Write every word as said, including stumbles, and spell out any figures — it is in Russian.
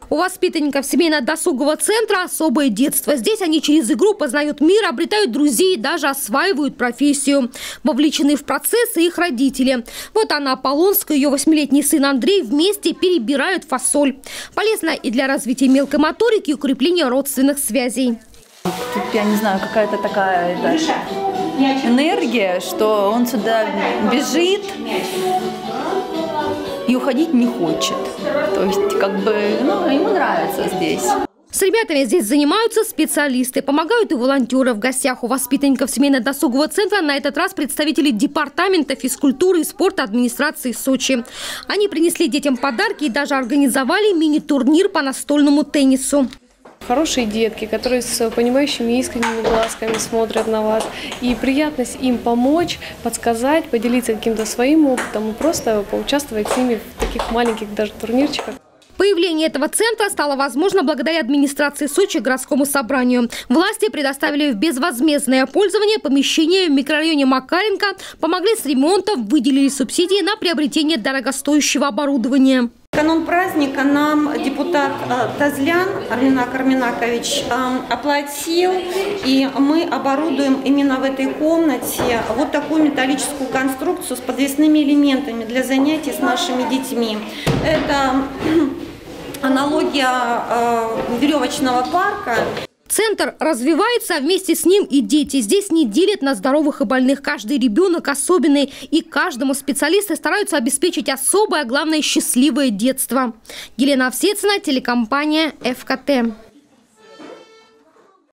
У воспитанников семейно-досугового центра особое детство. Здесь они через игру познают мир, обретают друзей и даже осваивают профессию. Вовлечены в процессы их родители. Вот Анна Аполлонская и ее восьмилетний сын Андрей вместе перебирают фасоль. Полезно и для развития мелкой моторики и укрепления родственных связей. Тут, я не знаю, какая-то такая да, энергия, что он сюда бежит и уходить не хочет. То есть, как бы, ну, ему нравится здесь. С ребятами здесь занимаются специалисты, помогают и волонтеры. В гостях у воспитанников семейно-досугового центра на этот раз представители департамента физкультуры и спорта администрации Сочи. Они принесли детям подарки и даже организовали мини-турнир по настольному теннису. Хорошие детки, которые с понимающими искренними глазками смотрят на вас. И приятность им помочь, подсказать, поделиться каким-то своим опытом и просто поучаствовать с ними в таких маленьких даже турнирчиках. Появление этого центра стало возможно благодаря администрации Сочи и городскому собранию. Власти предоставили в безвозмездное пользование помещение в микрорайоне Макаренко, помогли с ремонтом, выделили субсидии на приобретение дорогостоящего оборудования. В канун праздника нам депутат Тазлян Арминак Арминакович оплатил, и мы оборудуем именно в этой комнате вот такую металлическую конструкцию с подвесными элементами для занятий с нашими детьми. Это аналогия веревочного парка. Центр развивается, а вместе с ним и дети. Здесь не делят на здоровых и больных. Каждый ребенок особенный, и каждому специалисты стараются обеспечить особое, а главное, счастливое детство. Елена Овсецина, телекомпания эф ка тэ.